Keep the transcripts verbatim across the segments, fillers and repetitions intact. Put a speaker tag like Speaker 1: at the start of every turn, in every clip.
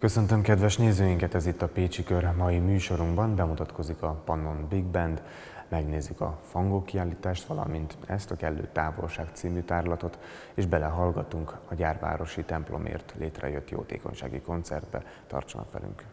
Speaker 1: Köszöntöm kedves nézőinket, ez itt a Pécsi Kör. Mai műsorunkban bemutatkozik a Pannon Big Band, megnézzük a Fangó kiállítást, valamint ezt a Kellő távolság című tárlatot, és belehallgatunk a gyárvárosi templomért létrejött jótékonysági koncertbe. Tartsanak velünk!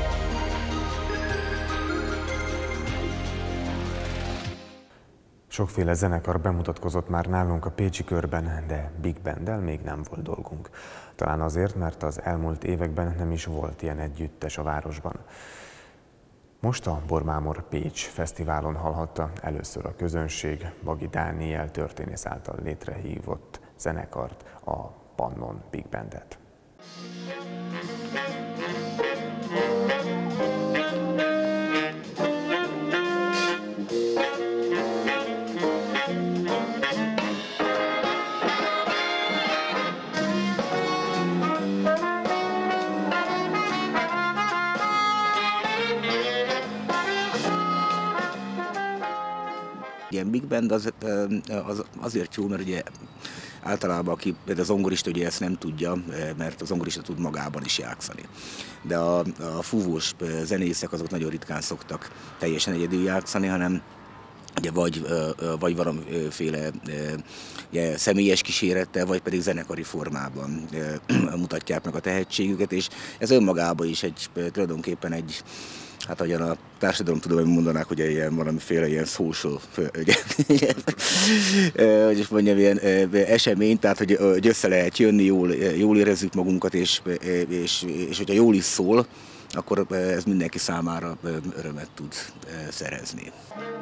Speaker 1: Sokféle zenekar bemutatkozott már nálunk a Pécsi Körben, de Big Banddel még nem volt dolgunk. Talán azért, mert az elmúlt években nem is volt ilyen együttes a városban. Most a Bormámor Pécs fesztiválon hallhatta először a közönség Bagi Dániel történész által létrehívott zenekart, a Pannon Big Bandet.
Speaker 2: Ilyen Big Band az, az azért jó, mert ugye általában aki, de a zongorista ugye ezt nem tudja, mert a zongorista tud magában is játszani. De a, a fúvós zenészek azok nagyon ritkán szoktak teljesen egyedül játszani, hanem ugye vagy, vagy valamiféle ugye, személyes kísérettel, vagy pedig zenekari formában mutatják meg a tehetségüket, és ez önmagában is egy, tulajdonképpen egy, hát ahogyan a társadalomtudományban mondanák, hogy ilyen valamiféle ilyen social, hogy is mondjam, ilyen esemény, tehát hogy, hogy össze lehet jönni, jól, jól érezzük magunkat, és, és, és hogyha jól is szól, akkor ez mindenki számára örömet tud szerezni.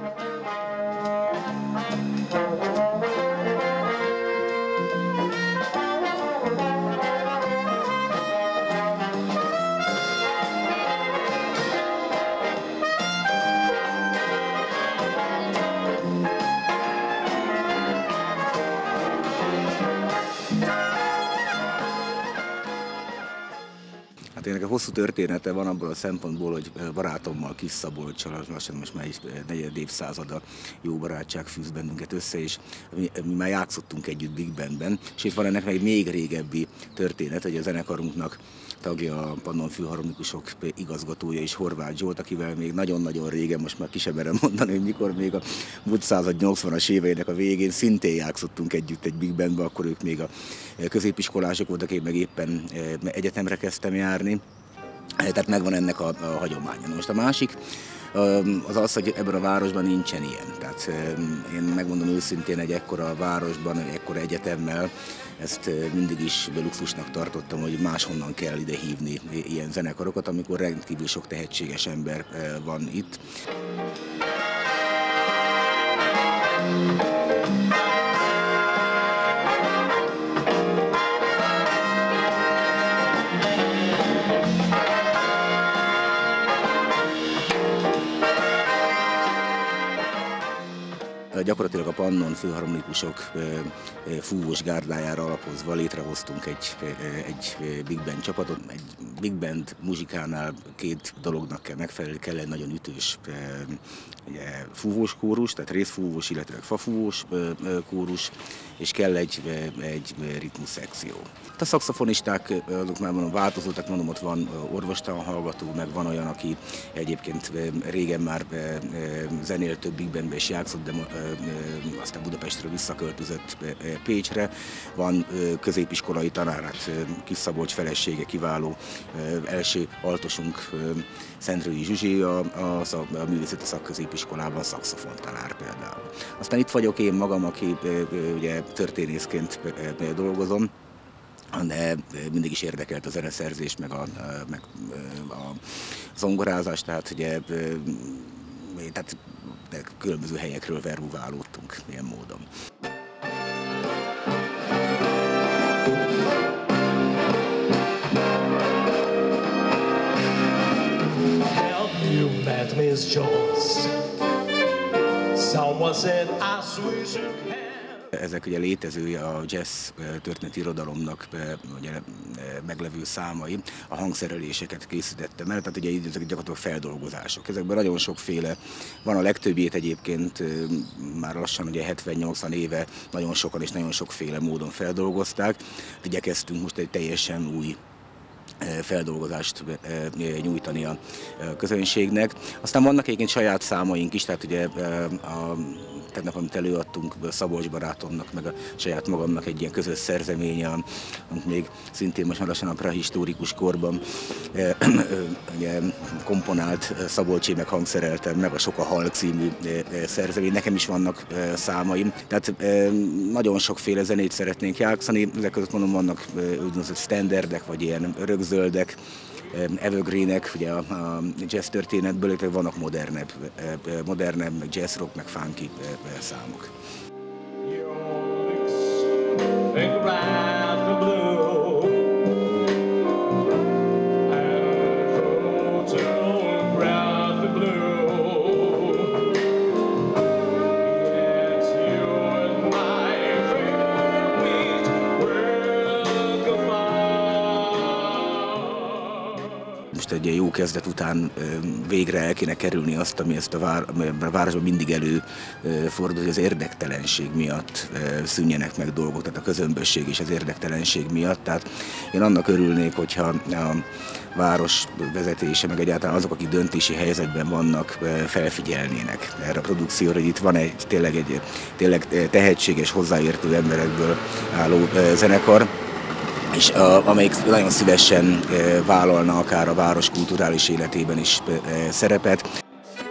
Speaker 2: Ennek a hosszú története van abból a szempontból, hogy barátommal, Kis Szabolccsal, lassan most már is negyed évszázada jó barátság fűz bennünket össze, és mi, mi már játszottunk együtt Big Bandben, és itt van ennek meg még régebbi történet, hogy a zenekarunknak tagja a Pannon Filharmonikusok igazgatója és Horváth Zsolt, akivel még nagyon-nagyon régen, most már ki sem merem mondani, hogy mikor még a múlt század nyolcvanas éveinek a végén szintén játszottunk együtt egy Big Bandbe, akkor ők még a középiskolások voltak, én meg éppen egyetemre kezdtem járni. Tehát megvan ennek a, a hagyománya. Most a másik az az, hogy ebben a városban nincsen ilyen. Tehát én megmondom őszintén, egy ekkora városban, egy ekkora egyetemmel, ezt mindig is luxusnak tartottam, hogy máshonnan kell ide hívni ilyen zenekarokat, amikor rendkívül sok tehetséges ember van itt. Gyakorlatilag a Pannon Filharmonikusok fúvós gárdájára alapozva létrehoztunk egy, egy Big Band csapatot. Egy Big Band muzsikánál két dolognak kell megfelelni, kell egy nagyon ütős fúvós kórus, tehát részfúvós, illetve fafúvós kórus, és kell egy, egy ritmus szekció. A szaxofonisták azok már mondom, változottak, mondom, ott van orvostan hallgató, meg van olyan, aki egyébként régen már zenélt több Big Bandbe is játszott, de aztán Budapestről visszaköltözött Pécsre. Van középiskolai tanárát, Kis Szabolcs felesége, kiváló első altosunk, Szentrői Zsuzsi, a, a, a művészeti szakközépiskolában szaxofontanár például. Aztán itt vagyok én magam, aki ugye történészként dolgozom, de mindig is érdekelt a zeneszerzés, meg a, meg a zongorázás, tehát ugye tehát különböző helyekről vervuválódtunk ilyen módon.
Speaker 3: Have you met Miss Jones? Someone said I swear you can.
Speaker 2: Ezek ugye létező a jazz történeti irodalomnak ugye, meglevő számai, a hangszereléseket készítettem el, tehát ugye ezek gyakorlatilag feldolgozások. Ezekben nagyon sokféle van, a legtöbbjét egyébként már lassan ugye hetven-nyolcvan éve nagyon sokan és nagyon sokféle módon feldolgozták. Igyekeztünk most egy teljesen új feldolgozást nyújtani a közönségnek. Aztán vannak egyébként saját számaink is, tehát ugye a tegnap, amit előadtunk Szabolcs barátomnak, meg a saját magamnak egy ilyen közös szerzeménye, amit még szintén most már lassan a prehistórikus korban ugye, komponált Szabolcsé, meg hangszereltem, meg a Sok a hal című szerzemény. Nekem is vannak számaim, tehát nagyon sokféle zenét szeretnénk játszani, ezek között mondom, vannak úgynevezett standardek, vagy ilyen örökzöldek, evergreenek, ugye a, a jazz történetből, illetve vannak modernebb, modernebb, meg jazz rock, meg funky számok. Most egy jó kezdet után végre el kéne kerülni azt, ami ezt a, vár, a városban mindig előfordul, hogy az érdektelenség miatt szűnjenek meg dolgok, tehát a közömbösség és az érdektelenség miatt. Tehát én annak örülnék, hogyha a város vezetése, meg egyáltalán azok, akik döntési helyzetben vannak, felfigyelnének erre a produkcióra, hogy itt van egy tényleg, egy tényleg tehetséges, hozzáértő emberekből álló zenekar, és a, amelyik nagyon szívesen vállalna akár a város kulturális életében is szerepet.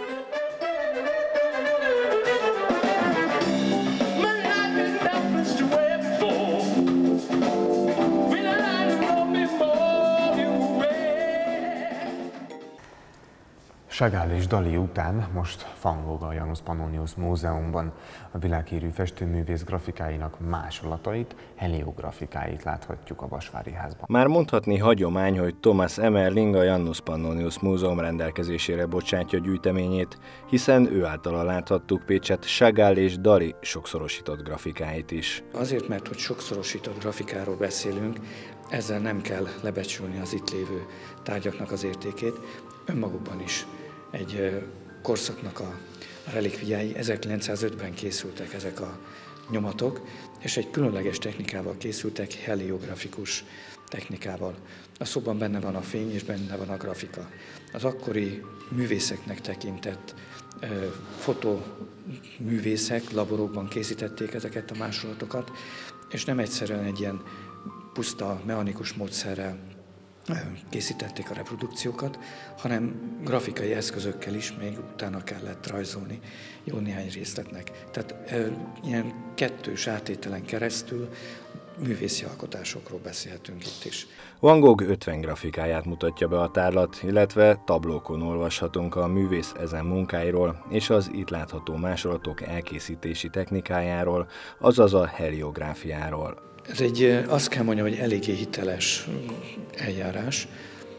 Speaker 1: Chagall és Dali után most Van Gogh a Janus Pannonius Múzeumban. A világhírű festőművész grafikáinak másolatait, heliografikáit láthatjuk a Vasvári házban.
Speaker 4: Már mondhatni hagyomány, hogy Thomas Emmerling a Janus Pannonius Múzeum rendelkezésére bocsátja gyűjteményét, hiszen ő általa láthattuk Pécset Chagall és Dali sokszorosított grafikáit is.
Speaker 5: Azért, mert hogy sokszorosított grafikáról beszélünk, ezzel nem kell lebecsülni az itt lévő tárgyaknak az értékét, önmagukban is egy korszaknak a relikviái. ezerkilencszázötben készültek ezek a nyomatok, és egy különleges technikával készültek, heliografikus technikával. A szóban benne van a fény, és benne van a grafika. Az akkori művészeknek tekintett fotoművészek laborokban készítették ezeket a másolatokat, és nem egyszerűen egy ilyen puszta, mechanikus módszerrel készítették a reprodukciókat, hanem grafikai eszközökkel is még utána kellett rajzolni jó néhány részletnek. Tehát e, ilyen kettős átételen keresztül művészi alkotásokról beszélhetünk itt is.
Speaker 4: Van Gogh ötven grafikáját mutatja be a tárlat, illetve tablókon olvashatunk a művész ezen munkáiról és az itt látható másolatok elkészítési technikájáról, azaz a heliográfiáról.
Speaker 5: Ez egy, azt kell mondjam, hogy eléggé hiteles eljárás.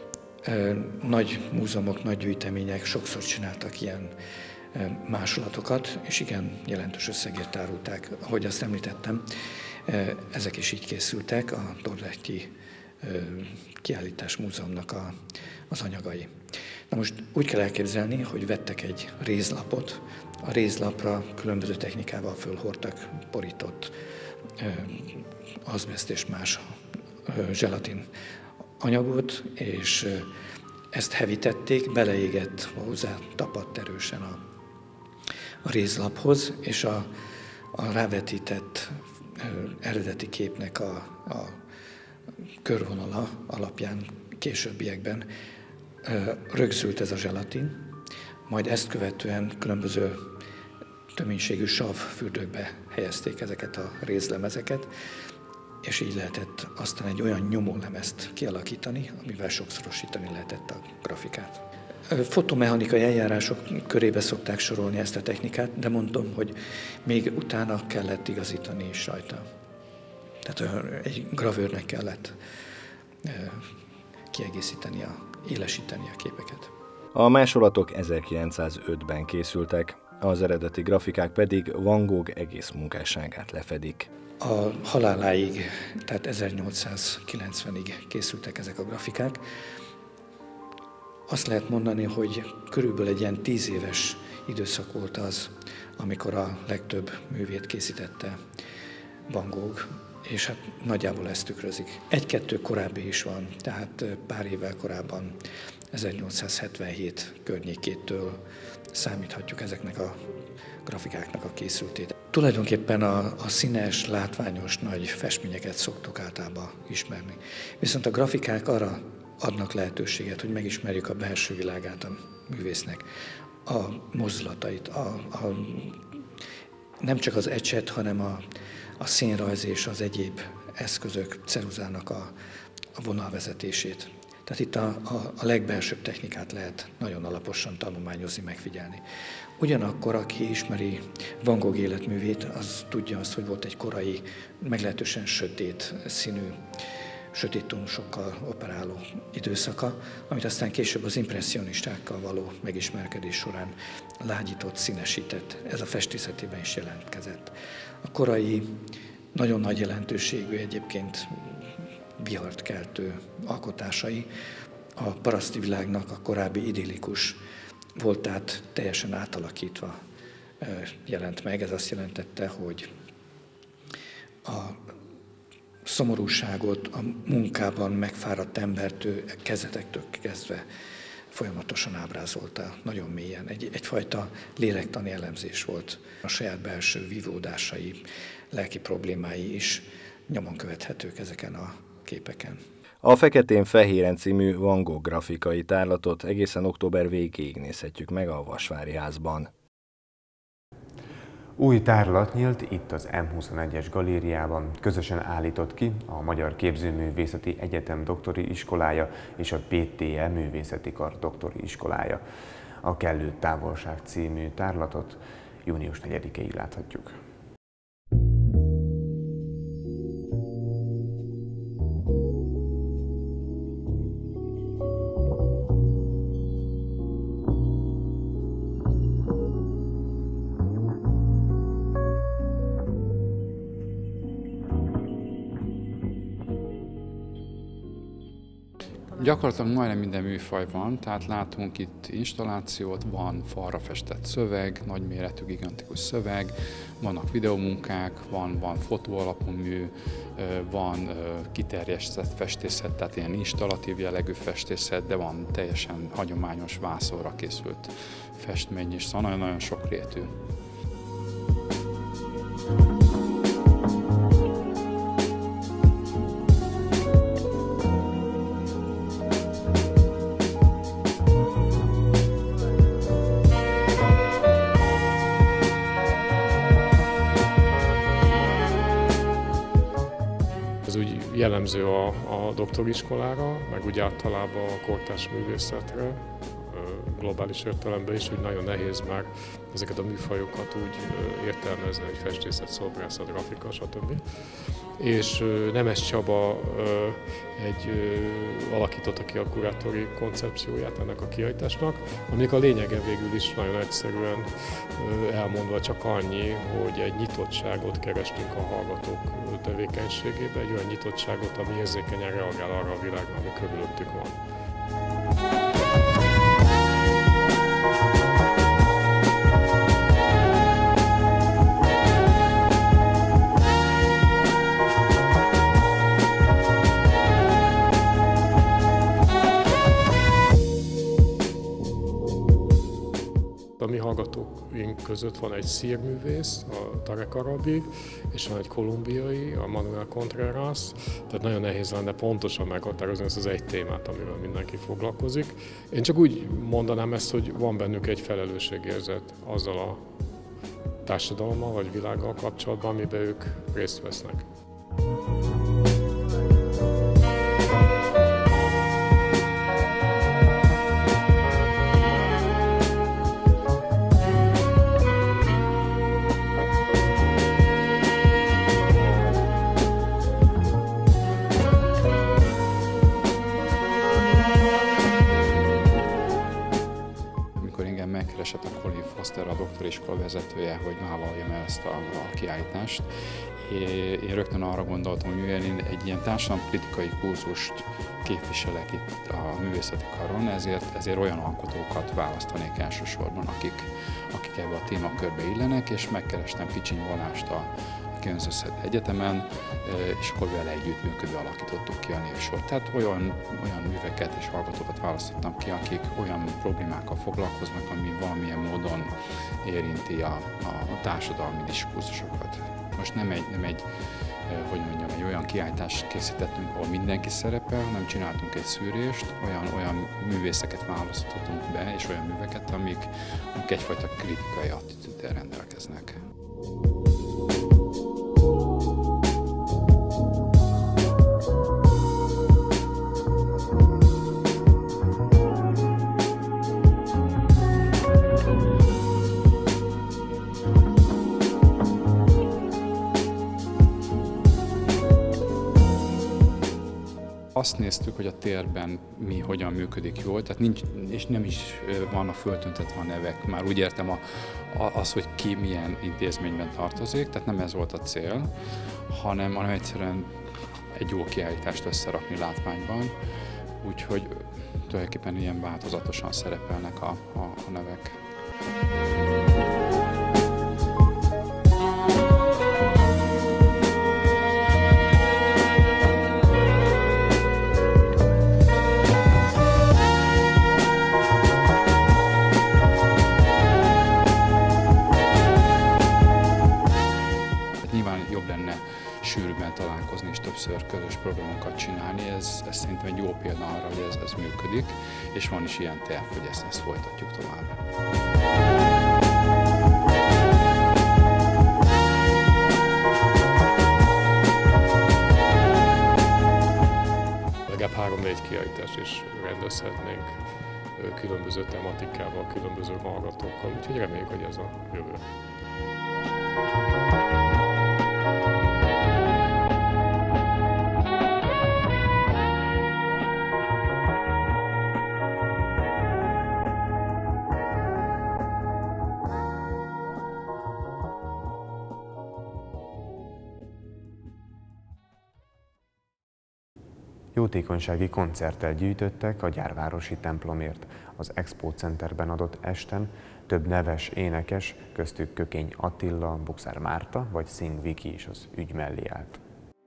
Speaker 5: Nagy múzeumok, nagy gyűjtemények sokszor csináltak ilyen másolatokat, és igen, jelentős összegért árulták. Ahogy azt említettem, ezek is így készültek, a Dordrechtji Kiállítás Múzeumnak a, az anyagai. Na most úgy kell elképzelni, hogy vettek egy rézlapot, a rézlapra különböző technikával fölhordtak borított azbeszt és más zselatin anyagot, és ezt hevítették, beleégett, hozzá tapadt erősen a, a rézlaphoz, és a, a rávetített eredeti képnek a, a körvonala alapján későbbiekben rögzült ez a zselatin, majd ezt követően különböző töménységű savfürdőkbe helyezték ezeket a rézlemezeket, és így lehetett aztán egy olyan nyomólemezt kialakítani, amivel sokszorosítani lehetett a grafikát. Fotomechanikai eljárások körébe szokták sorolni ezt a technikát, de mondom, hogy még utána kellett igazítani is rajta. Tehát egy gravőrnek kellett kiegészíteni, a, élesíteni a képeket.
Speaker 4: A másolatok ezerkilencszázötben készültek, az eredeti grafikák pedig Van Gogh egész munkásságát lefedik.
Speaker 5: A haláláig, tehát ezernyolcszázkilencvenig készültek ezek a grafikák. Azt lehet mondani, hogy körülbelül egy ilyen tíz éves időszak volt az, amikor a legtöbb művét készítette Van Gogh. és hát nagyjából ezt tükrözik. Egy-kettő korábbi is van, tehát pár évvel korábban, ezernyolcszázhetvenhét környékétől számíthatjuk ezeknek a grafikáknak a készültét. Tulajdonképpen a, a színes, látványos, nagy festményeket szoktuk általában ismerni. Viszont a grafikák arra adnak lehetőséget, hogy megismerjük a belső világát a művésznek, a mozdulatait, a, a, nem csak az ecset, hanem a, a színrajz és az egyéb eszközök, ceruzának a, a vonalvezetését. Tehát itt a, a, a legbelsőbb technikát lehet nagyon alaposan tanulmányozni, megfigyelni. Ugyanakkor, aki ismeri Van Gogh életművét, az tudja azt, hogy volt egy korai, meglehetősen sötét színű, sötét tónusokkal operáló időszaka, amit aztán később az impresszionistákkal való megismerkedés során lágyított, színesített. Ez a festészetében is jelentkezett. A korai, nagyon nagy jelentőségű, egyébként vihart keltő alkotásai a paraszti világnak a korábbi idillikus voltát teljesen átalakítva jelent meg. Ez azt jelentette, hogy a szomorúságot, a munkában megfáradt embert ő kezdetektől kezdve folyamatosan ábrázolta, nagyon mélyen. Egy, egyfajta lélektani elemzés volt. A saját belső vívódásai, lelki problémái is nyomon követhetők ezeken a képeken.
Speaker 4: A Feketén-fehéren című Van Gogh grafikai tárlatot egészen október végéig nézhetjük meg a Vasvári házban.
Speaker 1: Új tárlat nyílt itt az M huszonegyes galériában, közösen állított ki a Magyar Képzőművészeti Egyetem doktori iskolája és a pé té e Művészeti Kar doktori iskolája. A Kellő távolság című tárlatot június negyedikéig láthatjuk.
Speaker 6: Gyakorlatilag majdnem minden műfaj van, tehát látunk itt installációt, van falra festett szöveg, nagyméretű, gigantikus szöveg, vannak videomunkák, van, van fotóalapú mű, van kiterjesztett festészet, tehát ilyen installatív jellegű festészet, de van teljesen hagyományos vászonra készült festmény is, szóval nagyon-nagyon sokrétű.
Speaker 7: Ez úgy jellemző a, a doktoriskolára, meg úgy általában a kortárs művészetre, globális értelemben is, úgy nagyon nehéz már ezeket a műfajokat úgy értelmezni, hogy festészet, szobrászat, grafika, stb. És Nemes Csaba egy, alakította ki a kurátori koncepcióját ennek a kiállításnak, aminek a lényege végül is nagyon egyszerűen elmondva csak annyi, hogy egy nyitottságot kerestünk a hallgatók tevékenységébe, egy olyan nyitottságot, ami érzékenyen reagál arra a világra, ami körülöttük van. A mi hallgatóink között van egy szírművész, a Tarek Arabi, és van egy kolumbiai, a Manuel Contreras, tehát nagyon nehéz lenne pontosan meghatározni ezt az egy témát, amivel mindenki foglalkozik. Én csak úgy mondanám ezt, hogy van bennük egy felelősségérzet azzal a társadalommal vagy világgal kapcsolatban, amiben ők részt vesznek.
Speaker 6: Megkeresett a Colin Foster, a doktoriskola vezetője, hogy vállaljam el ezt a, a kiállítást. Én rögtön arra gondoltam, hogy én egy ilyen társadalomkritikai kurzust képviselek itt a művészeti karon, ezért, ezért olyan alkotókat választanék elsősorban, akik, akik ebbe a témakörbe illenek, és megkerestem Kicsiny Balást, a kilencvenöt egyetemen, és akkor vele együttműködve alakítottuk ki a névsort. Tehát olyan, olyan műveket és hallgatókat választottam ki, akik olyan problémákkal foglalkoznak, ami valamilyen módon érinti a, a társadalmi diskurzusokat. Most nem egy, nem egy hogy mondjam, egy olyan kiállítást készítettünk, ahol mindenki szerepel, hanem csináltunk egy szűrést, olyan, olyan művészeket választottunk be, és olyan műveket, amik, amik egyfajta kritikai attitűddel rendelkeznek. Azt néztük, hogy a térben mi hogyan működik jól, tehát nincs, és nem is vannak föltüntetve a nevek. Már úgy értem a, a, az, hogy ki milyen intézményben tartozik, tehát nem ez volt a cél, hanem, hanem egyszerűen egy jó kiállítást összerakni látványban, úgyhogy tulajdonképpen ilyen változatosan szerepelnek a, a, a nevek. Jobb lenne sűrűbben találkozni és többször közös programokat csinálni. Ez, ez szerintem egy jó példa arra, hogy ez, ez működik, és van is ilyen terv, hogy ezt, ezt folytatjuk tovább.
Speaker 7: Legalább három-négy kiállítást is rendezhetnénk különböző tematikával, különböző hallgatókkal, úgyhogy reméljük, hogy ez a jövő.
Speaker 1: Jótékonysági koncerttel gyűjtöttek a gyárvárosi templomért. Az Expo Centerben adott esten több neves énekes, köztük Kökény Attila, Boxer Márta vagy Szing Viki is az ügy mellé állt.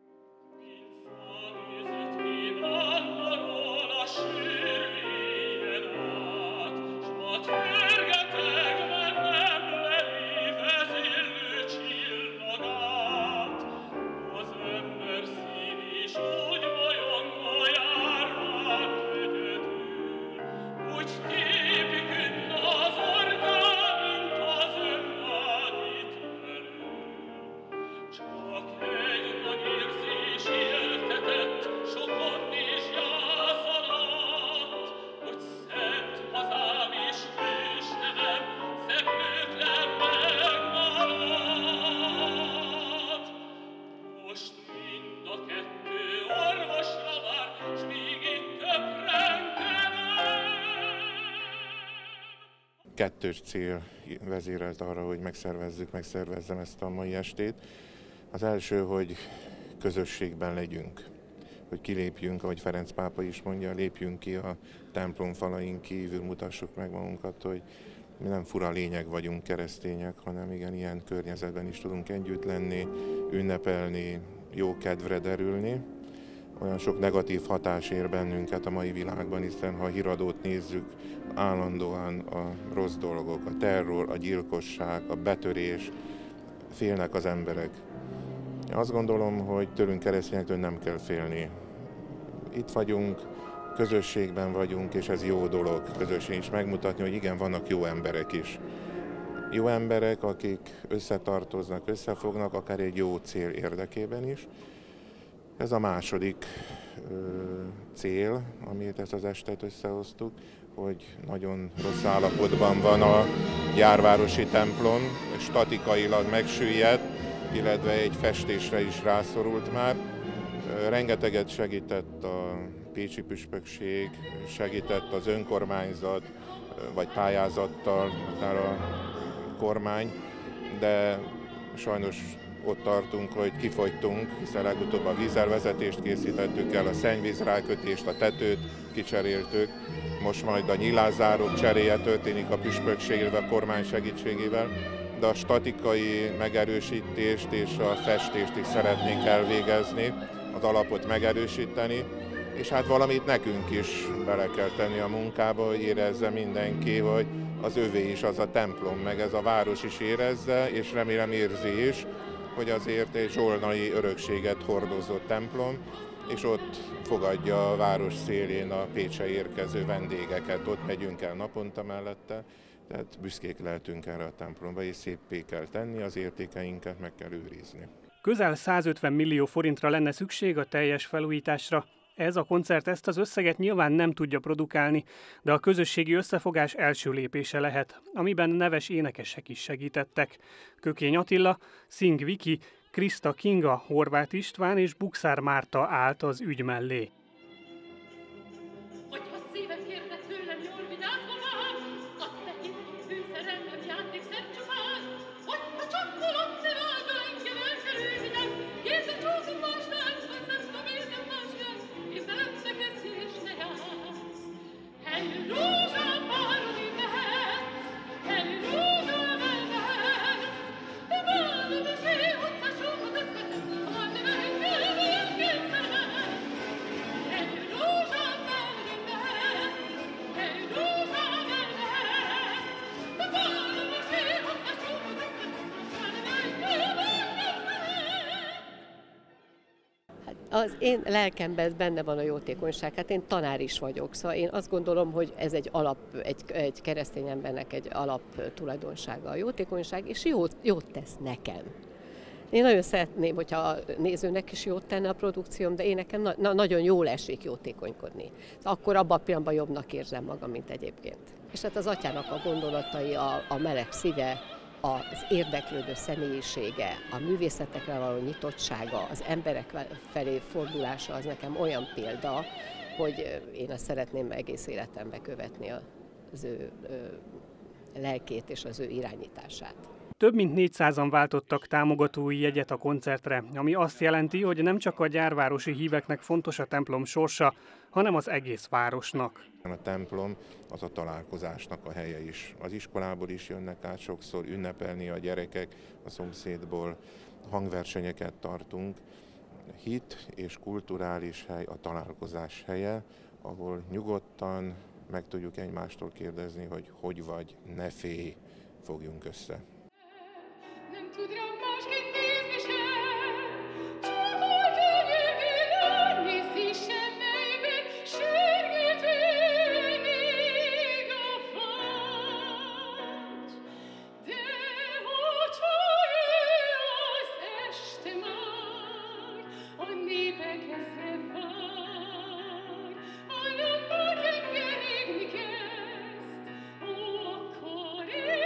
Speaker 8: Kettős cél vezérelt arra, hogy megszervezzük, megszervezzem ezt a mai estét. Az első, hogy közösségben legyünk, hogy kilépjünk, ahogy Ferenc pápa is mondja, lépjünk ki a templom falain kívül, mutassuk meg magunkat, hogy mi nem fura lények vagyunk, keresztények, hanem igen, ilyen környezetben is tudunk együtt lenni, ünnepelni, jó kedvre derülni. Olyan sok negatív hatás ér bennünket a mai világban, hiszen ha a híradót nézzük, állandóan a rossz dolgok, a terror, a gyilkosság, a betörés, félnek az emberek. Én azt gondolom, hogy tőlünk keresztényektől nem kell félni. Itt vagyunk, közösségben vagyunk, és ez jó dolog közösen is megmutatni, hogy igen, vannak jó emberek is. Jó emberek, akik összetartoznak, összefognak, akár egy jó cél érdekében is. Ez a második ö, cél, amit ezt az estet összehoztuk, hogy nagyon rossz állapotban van a gyárvárosi templom, statikailag megsüllyedt, illetve egy festésre is rászorult már. Rengeteget segített a pécsi püspökség, segített az önkormányzat, vagy pályázattal, akár a kormány, de sajnos ott tartunk, hogy kifogytunk, hiszen legutóbb a vízelvezetést készítettük el, a szennyvízrákötést, a tetőt kicseréltük, most majd a nyilászárók cseréje történik a püspökség, illetve a kormány segítségével, de a statikai megerősítést és a festést is szeretnénk elvégezni, az alapot megerősíteni, és hát valamit nekünk is bele kell tenni a munkába, hogy érezze mindenki, hogy az övé is az a templom, meg ez a város is érezze, és remélem érzi is, hogy azért egy zsolnai örökséget hordozó templom, és ott fogadja a város szélén a Pécsre érkező vendégeket, ott megyünk el naponta mellette, tehát büszkék lehetünk erre a templomba, és széppé kell tenni, az értékeinket meg kell őrizni.
Speaker 9: Közel százötven millió forintra lenne szükség a teljes felújításra. Ez a koncert ezt az összeget nyilván nem tudja produkálni, de a közösségi összefogás első lépése lehet, amiben neves énekesek is segítettek. Kökény Attila, Szing Viki, Kriszta Kinga, Horváth István és Bukszár Márta állt az ügy mellé.
Speaker 10: Az én lelkemben benne van a jótékonyság, hát én tanár is vagyok, szóval én azt gondolom, hogy ez egy alap, egy, egy keresztény embernek egy alap tulajdonsága a jótékonyság, és jót, jót tesz nekem. Én nagyon szeretném, hogyha a nézőnek is jót tenne a produkcióm, de én nekem na, na, nagyon jól esik jótékonykodni. Akkor abban a pillanatban jobbnak érzem magam, mint egyébként. És hát az atyának a gondolatai, a, a meleg szíve, az érdeklődő személyisége, a művészetekre való nyitottsága, az emberek felé fordulása, az nekem olyan példa, hogy én azt szeretném egész életembe követni az ő lelkét és az ő irányítását.
Speaker 9: Több mint négyszázan váltottak támogatói jegyet a koncertre, ami azt jelenti, hogy nem csak a gyárvárosi híveknek fontos a templom sorsa, hanem az egész városnak.
Speaker 8: A templom az a találkozásnak a helye is. Az iskolából is jönnek át sokszor ünnepelni a gyerekek, a szomszédból hangversenyeket tartunk. Hit és kulturális hely a találkozás helye, ahol nyugodtan meg tudjuk egymástól kérdezni, hogy hogy vagy, ne félj, fogjunk össze. Nem tud rám másként nézni sem, csak hogy gyönyörű nézni sem, melyben sürgít végig a fagy. De hogyha jön az este már, a népek esze vár, a nappal gyenge régni kezd, akkor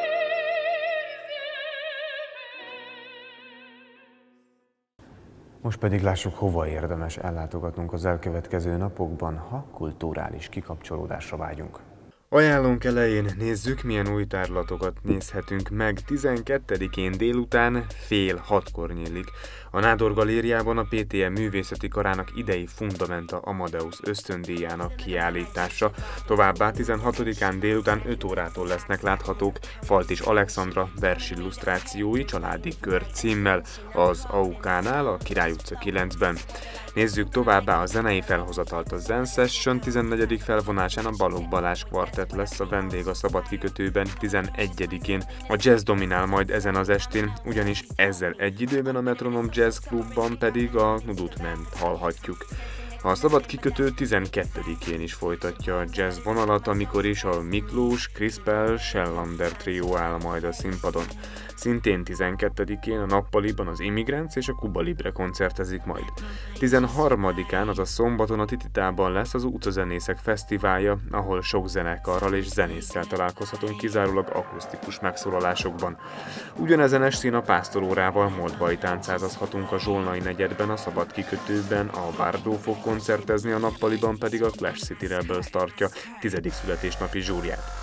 Speaker 1: Most pedig lássuk, hova érdemes ellátogatnunk az elkövetkező napokban, ha kulturális kikapcsolódásra vágyunk. Ajánlónk elején nézzük, milyen új tárlatokat nézhetünk meg. tizenkettedikén délután fél hatkor nyílik a Nádor Galériában a pé té em művészeti karának idei Fundamenta Amadeus ösztöndíjának kiállítása. Továbbá tizenhatodikán délután öt órától lesznek láthatók Faltis Alexandra versillusztrációi családi kör címmel az á u ká-nál a Király utca kilencben. Nézzük továbbá a zenei felhozatalt a Zen Session tizennegyedik felvonásán a Balogh Balázs kvartett lesz a vendég a Szabad kikötőben tizenegyedikén. A jazz dominál majd ezen az estén, ugyanis ezzel egy időben a Metronom Jazz Klubban pedig a Nudut Ment hallhatjuk. A Szabad kikötő tizenkettedikén is folytatja a jazz vonalat, amikor is a Miklós, Crispel, Shellander trió áll majd a színpadon. Szintén tizenkettedikén a nappaliban az Immigrants és a Cuba Libre koncertezik majd. tizenharmadikán, azaz szombaton a Tititában lesz az Utcazenészek fesztiválja, ahol sok zenekarral és zenésszel találkozhatunk kizárólag akusztikus megszólalásokban. Ugyanezen estén a pásztorórával moldvai táncázhatunk a Zsolnai negyedben, a Szabad kikötőben, a Bardó fog koncertezni, a nappaliban pedig a Clash City Rebels tartja tizedik születésnapi zsúrját.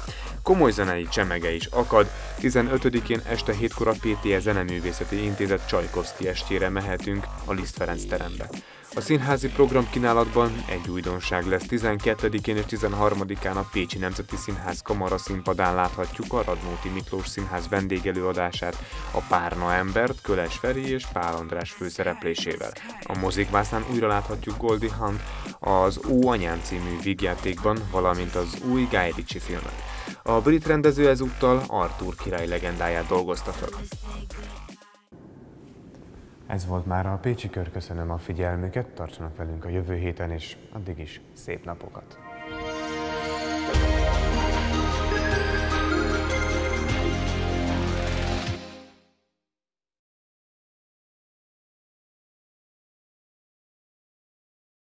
Speaker 1: komoly zenei csemege is akad. tizenötödikén este hétkor a pé té e Zeneművészeti Intézet Csajkovszky estjére mehetünk a Liszt Ferenc terembe. A színházi programkínálatban egy újdonság lesz. tizenkettedikén és tizenharmadikán a Pécsi Nemzeti Színház kamara színpadán láthatjuk a Radnóti Miklós Színház vendégelőadását, a Párna embert Köles Feri és Pál András főszereplésével. A Mozikvásznán újra láthatjuk Goldie Hawn az Ó anyám című vígjátékban, valamint az új Guy Ritchie filmet. A brit rendező ezúttal Arthur király legendáját dolgozta fel. Ez volt már a Pécsi Kör, köszönöm a figyelmüket, tartsanak velünk a jövő héten, és addig is szép napokat!